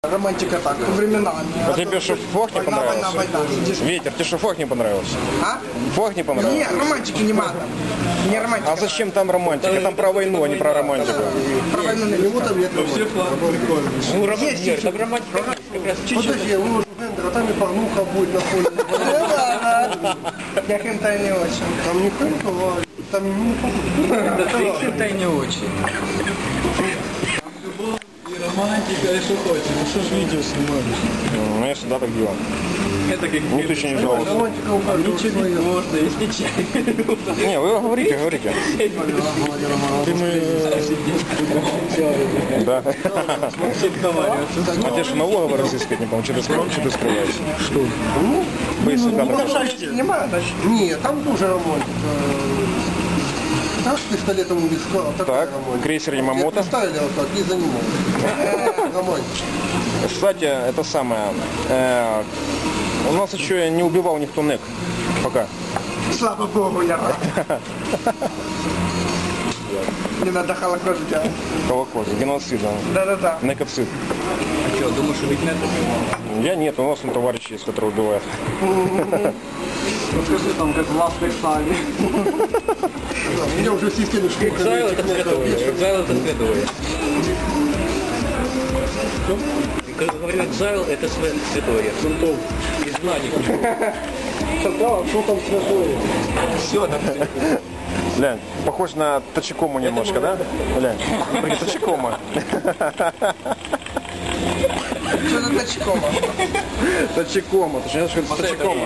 Романтика так, временами. А тебе что, флаг не понравился? Ветер, тебе что, флаг не понравился? А? Флаг не понравился? Нет, романтики нема там. Не романтика. А зачем там романтика? Там про войну, а не про романтику. Про войну не Ему там нет романтика. Ну, романтика, там романтика. Подожди, у Гендера там и порнуха будет на фоне. Я хентай не очень. Там не хентай, там не Хентай не очень. Романтика, и что хочешь. Ну что ж видео снимаешь? Ну, я всегда так делал. Это как Никто еще не жаловался. романтика у каждого ничего не своя. можно, если чай. Не, вы говорите, говорите. Ты мы... Да. А тебе что, налогово разыскивать не помню? Что ты скрываешь? Что? Быстро кадр. Нема даже. Нет, там тоже романтика. Так, с пистолетом у виска, такая Так, романтика. крейсер Ямамото. Поставили вот так и занимались. Романтика. Кстати, это самое. У нас еще не убивал никто НЭК. Пока. Слава Богу, я рад. Не надо холокост делать. Холокост, геноцид. Да-да-да. Некоцид. А что, думаешь, убить нет? Я нет, у нас там товарищи есть, которые убивают. Скажи там, как в Last Exile. У меня уже в системе штука. Exile это световое. Exile это световое. Как говорю, Exile это святое. Изгнанник. Что там святое? Все, там Глянь, похож на Тачикому немножко, да? Глянь, Тачикома. Что за Тачикома? Тачикома, ты же знаешь, что это Тачикома.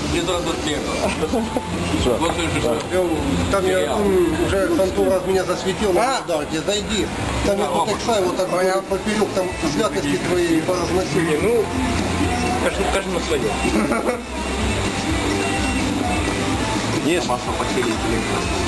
Там он уже контур раз меня засветил на Дарке, зайди. Там я тут Эксай вот так поперек, там святости твои поразносили. Ну, каждому свое. Есть. Масло поселителей.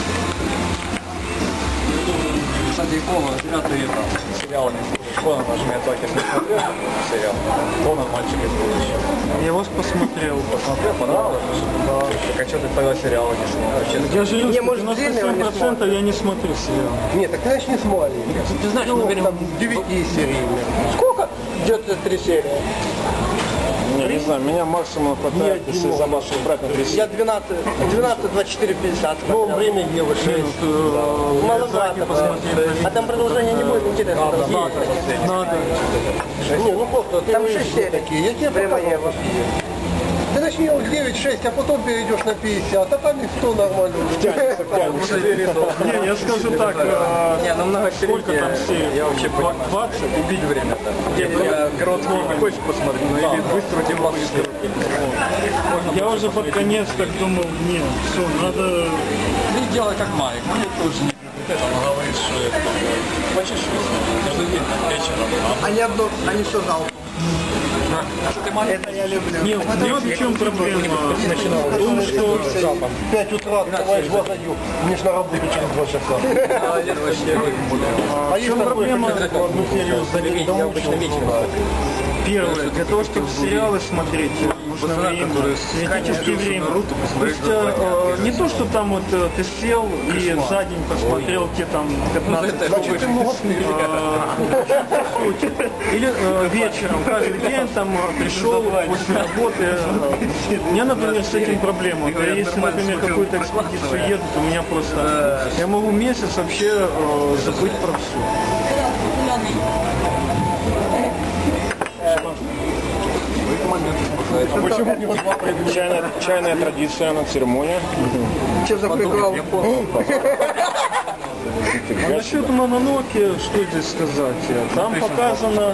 Кстати, Икона, зря ты это сериал не слушаешь. Икона наш Миядзаки смотрел сериал. Икона мальчик из будущего. Я вас посмотрел. Посмотрел, понравилось? Да. Так а что ты тогда сериала не смотришь? Я же Не, может, длинного не 97% я не смотрю сериал. Нет, так ты начни с маленьких. Ты знаешь, наверное, Там 9 серий. Сколько? Где-то 3 серии. Не знаю, меня максимум хватает, если за вашу брать на 3 Я 12, 24, 50. Ну, время Евы 6. Маловато. А там продолжение не будет интересно. Надо. Не, ну просто ты Там выйдешь 6 серий. такие. Я тебе Время показал. Евы. Ты начни вот 9-6, а потом перейдешь на 50, а там и 100 нормально. Не, я скажу так, Не, ну много сколько там серий? Я вообще понимаю. 20? Убить время-то. Я Герой хочешь посмотреть, но или быстро тем быстро. Я уже под конец так думал, нет, все, надо... Ты делай как Майк, мне тоже не это, он говорит, что это хочешь каждый день вечером. Они все залпом. А что ты маленький? Это я люблю. Нет, вот в чем проблема. В том, что 5 утра открываешь глаза, мне ж на работу через 2 часа. Молодец, вообще. А есть проблема? одну серию залить Я обычно вечером. первое, для того, чтобы сериалы смотреть, нужно время, критическое время. То есть не то, что там вот ты сел и за день посмотрел те там 15 Значит, ты много или вечером, каждый день там пришел после работы. У меня, например, с этим проблема. Если, например, какую-то экспедицию едут, у меня просто... Я могу месяц вообще забыть про все. Почему? Чайная традиция на церемонии. Что за прикол? А насчет Мононоке, что здесь сказать? Там показано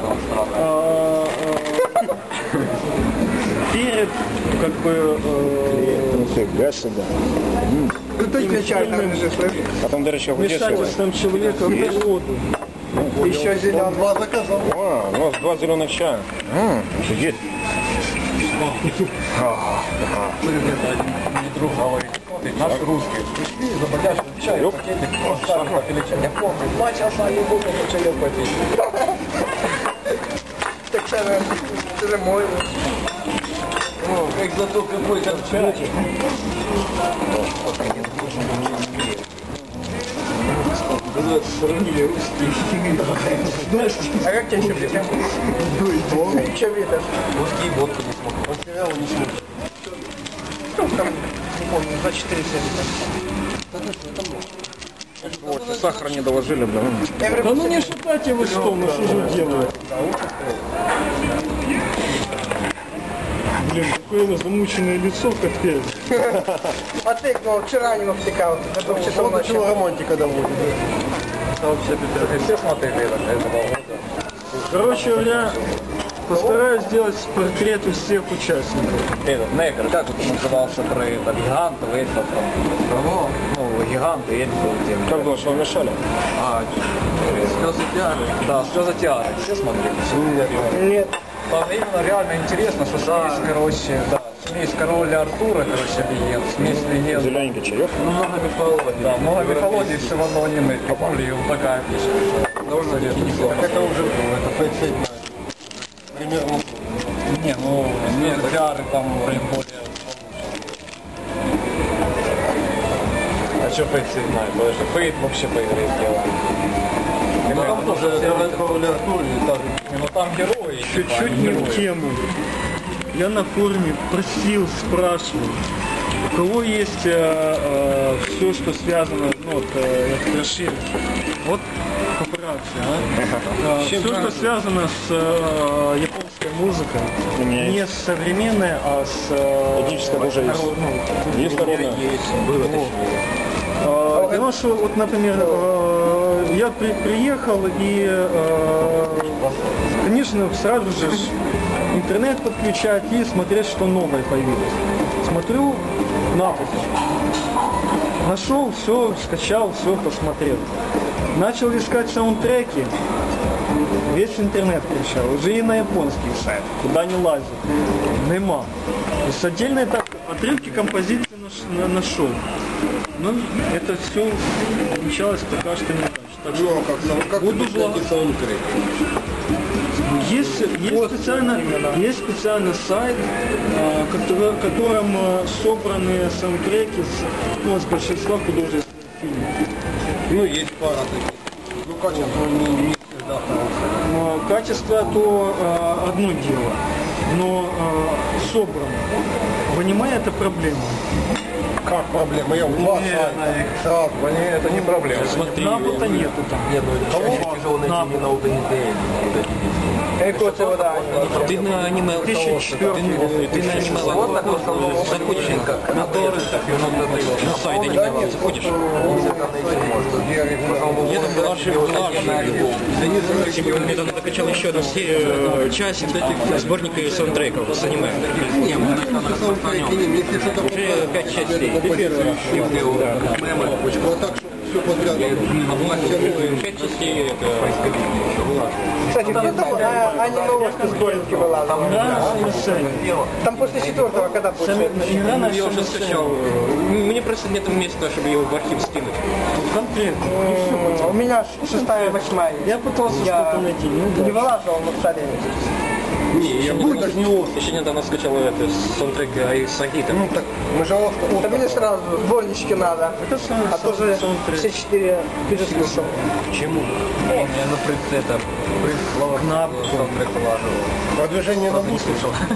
перед, как бы, Фига себе. Кто кричал там же, слышишь? А там, до речі, вмешательством человека в природу. Еще зеленый. 2 заказал. А, у нас 2 зеленых чая. Офигеть. Мне друг говорит, наши русские пришли, забодяжили чай, пакетик, сами попили чай. Я помню, 2 часа не буду чаек попить. Так это же мой. Как зато какой там чай. А как тебя еще бьют? Че бьют? Русские водку не смог. Материалы не смотрят. Ну, там, не помню, 24 Вот, сахара не доложили, да. Да ну не шатайте вы что, ну что же вы делаете? Блин, какое вы замученное лицо, капец. А ты, ну, вчера не втыкал, до 2 часов Вот до ночи. чего романтика доводит. Все смотрели это года. Короче говоря, постараюсь сделать портрет из всех участников. Этот Негр, как это назывался про это? Гигантов, это там. Ну, гиганты, эти был. Как думаешь, вам мешали? Слезы Тиары. Да, слезы Тиары. Все смотрели? Нет. Там именно реально интересно, что смесь, короче, да, смесь короля Артура, короче, легенд, смесь легенд. Зелененький чаек. Ну, много мифологий. Да, много мифологий, все в одно аниме. Попали, вот такая песня. Довольно Так это уже это фейк примерно. Не, ну, нет, Тиары там более получше. А что Фейт знает? Потому что Фейт вообще по игре сделал. Ну там тоже король Артур и так. Ну там герои. Чуть-чуть не в тему. Я на форуме просил, спрашивал, у кого есть все, что связано, ну вот, я расширю. Вот корпорация, все, что связано с японской музыкой, У меня не современная, а с Этническое оружие есть. Есть народное? Было Потому что, вот, например, я приехал и, конечно, сразу же интернет подключать и смотреть, что новое появилось. Смотрю, напуск. Нашел, все, скачал, все, посмотрел. Начал искать саундтреки, весь интернет включал, уже и на японский сайт, куда не лазил, нема. То есть отдельные так отрывки композиции нашел. Но это все получалось пока что не так. Так что Как буду ты найти саундтрек? есть специальный сайт, в котором собраны саундтреки с большинства художественных фильмов. Ну, есть пара таких. Ну, качество не всегда хорошее. Качество то одно дело, но собрано. В аниме это проблема. Как проблема? Я два сайта. Сразу. Это не проблема. Напута нету там. Нет, ну это тяжело найти именно вот они Какой это вода? Ты на аниме, ты на аниме заходишь на торрент, на сайт аниме заходишь. Я там была недавно докачал еще одну серию, часть сборника саундтреков с аниме. Уже 5 частей. Вот так, все подряд. 5 частей это... Кстати, аниме у вас на сборнике была. Там после 4-го когда будет? Я уже скачал. Мне просто нет места, чтобы его в архив скинуть. Конкретно. У меня 6-я, 8-я. Я пытался что-то найти, не вылаживал, но в Не, я еще недавно скачал это саундтрек Сагита. Ну так, мы же Да мне сразу сборнички надо. А то же все 4 переслушал. Почему? Я на принц это слово саундтрек положил. продвижение на бусу.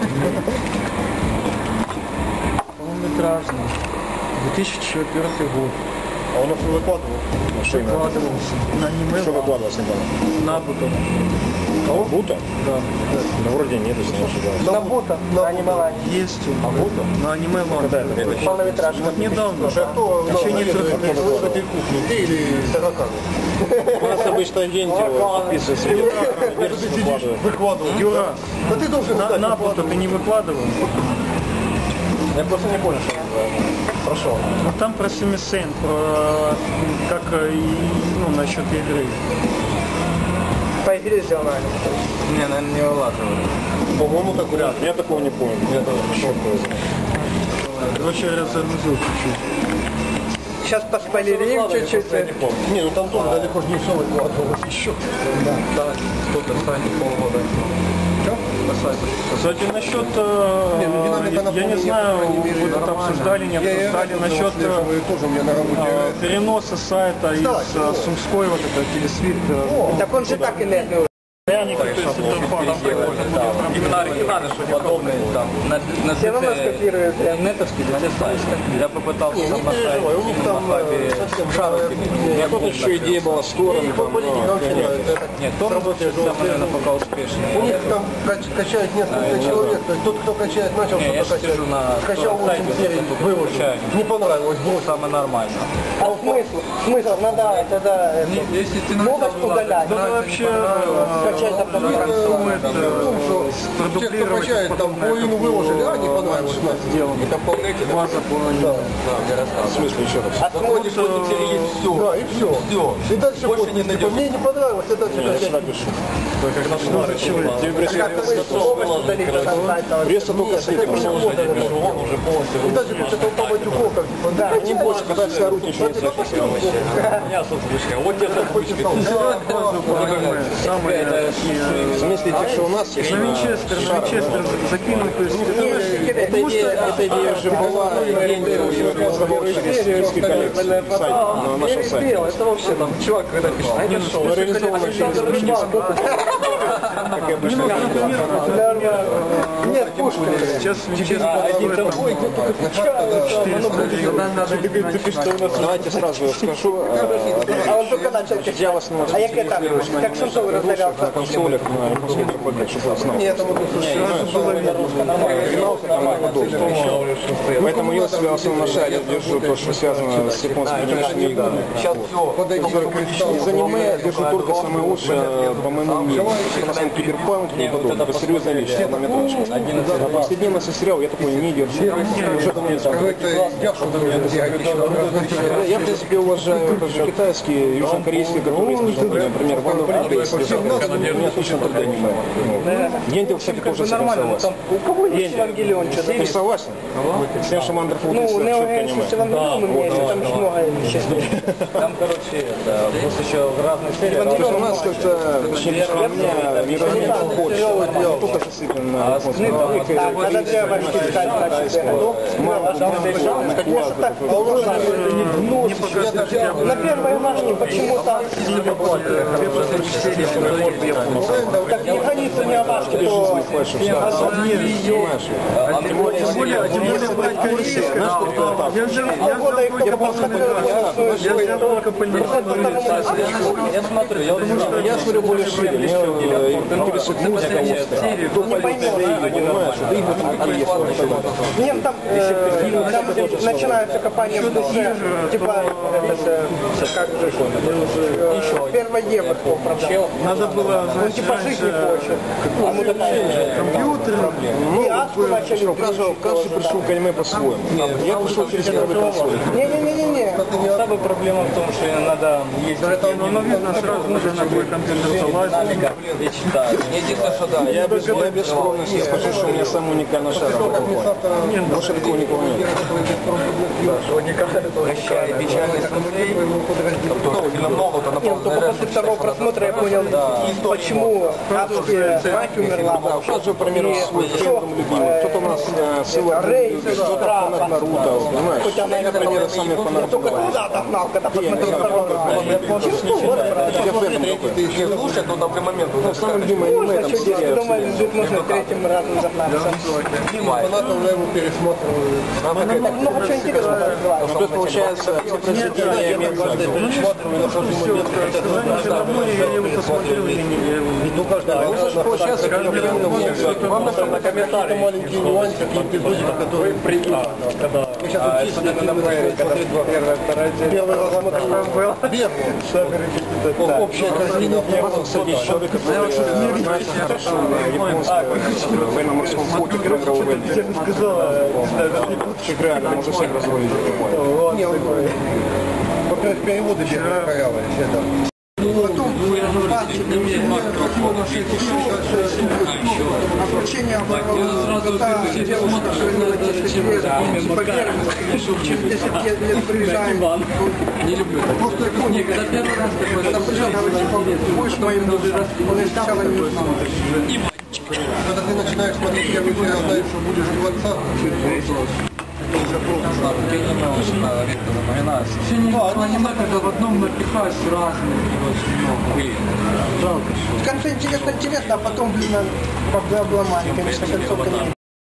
Полнометражный. 2004 год. А он нас не выкладывал. Выкладывался на аниме. Что выкладывалось недавно? Набуто. Бута? Да. Да вроде нет, если не ошибаюсь. Набуто, аниме лайн. Есть он. На аниме Ван. Когда это было? Полнометражный. Вот недавно. Кто Еще не в этой кухне? Ты или таракан? У нас обычно агенты подписываются. Выкладывал. Юра, Да ты должен знать. Набуто ты не выкладывал? Я просто не понял, что прошел. Ну там про Сюмисен, про как ну, насчет игры. По игре сделано. Не, наверное, не вылаживали. По-моему, так вряд ли. Я такого не помню. Я тоже Короче, я разогрузил чуть-чуть. Сейчас поспойлерим чуть-чуть. Не, ну там тоже далеко не все выкладывалось еще. Да, кто-то станет полгода. Что? сайта. Кстати, насчет, я не знаю, вы это обсуждали, не обсуждали, насчет переноса сайта из Сумской, вот это телесвит. Так он же так инертный. Именно оригиналы, что подобные там на Все равно скопируют. нетовский сайт. Я попытался там на сайте. У них там Тут еще идея была стороны. Нет, то работает там, наверное, пока успешно. у них там качает несколько человек. То есть тот, кто качает, начал Я что-то сижу качать. на Качал 8 серий, выложил. Не понравилось, бросил. самое нормальное. А смысл? Надо тогда Если ты новость удалять. да вообще Скачать Те, кто качает, там половину выложили, а не понравилось. это полнеки, база полнеки. В смысле еще раз? Отходишь, вот теперь есть все. Да, и все. И дальше больше не найдешь. Мне не понравилось, это дальше качать. Пресса только слитым. И дальше после толпа матюков, как типа, да, Не больше, когда вся орудничная Я собственно, вот тебе В смысле, те, что у нас есть. на Винчестер закинуть, то есть Эта идея уже была, через списки коллекций сайт, на нашем сайте. это вообще там чувак, когда пишет, а это шоу. Реализовано через списки. Как я обычно Нет, пушка. Сейчас Винчестер Давайте сразу скажу. А он только начал качать. Я вас не А як это? Как Сумцов разорялся? на консолях, на консолях РПГ, чтобы знал. Поэтому я себя в основном на шаре держу то, что связано с японскими играми. Из аниме держу только самое лучшее, по моему мнению. Это сам киберпанк и подобное. Это серьезная вещь, полнометражка. А повседневность сериал я такой не держу. Уже давно не знаю. Я, в принципе, уважаю даже китайские, южнокорейские, которые есть, например, Ван Рейс. У меня отлично тогда аниме. Гентил, кстати, тоже с этим согласен. У кого есть Евангелион? Что-то Не согласен? С тем, что Wonderful Ну, 300 Нео четко Геймс аниме. с Евангелионом имеется, там еще много вещей. Там, короче, это, просто еще разные серии. То есть у нас как-то, точнее, лично у меня мировоззрение больше. Не только зациклен на японском языке. Так, надо древно читать, значит, на первой марке почему-то как не хранится не овашки, то года их только посмотрел. Я смотрю более шире. Меня интересует музыка острая. Кто понимаешь, что игры такие есть. Нет, там начинаются копания в душе, типа, как же, первая девушка, правда. Надо было, Он типа жить не хочет. компьютер. И Аску начали Каждый пришел к аниме по-своему. Я пришел через первый консоль. Не-не-не-не. Самая проблема в том, что надо ездить. Но видно сразу уже на твой компьютер залазит. Я читаю. Единственное, что да. Я без скромности скажу, что у меня самый уникальный шар. Больше такого никого нет. Прощай, печальный смотреть. Намного-то Нет, только после второго просмотра я понял, почему адская мать умерла. Сейчас же, например, свой фэндом любимый. Кто-то у нас ссылок любит, кто-то фанат Наруто, понимаешь? Я, например, самый фанат Только куда-то гнал, когда посмотрел второй раз. Я фэндом такой. Ты еще слушай, но на момент. Самое любимое аниме, там Можно, серия. думаю, тут можно третьим разом загнаться. Фанатов на его пересматривают. Много чего интересного открывается. То есть, получается, все произведения имеют каждый пересматриваю на тот же момент. Все равно я его посмотрел или не я его видел. Получается, Вам на комментарии маленькие нюансики, эпизодики, которые прикольно. Мы сейчас учились на первый раз был. Общая картина. Кстати, человек, который знается хорошо японского военно-морском флоте, Первой мировой войны. Реально, можно всех разрулить. Во-первых, переводы все корявые. Обучение через 10 лет приезжаем. Не люблю. Когда первый раз такой, Будешь моим мужем. Он сначала не знал. Когда ты начинаешь смотреть, я знаю, что будешь в отца. Редко запоминается. Не так, когда в одном напихаешь разные очень много. Жалко, что. В конце интересно, а потом, блин, обломали, конечно, концовка не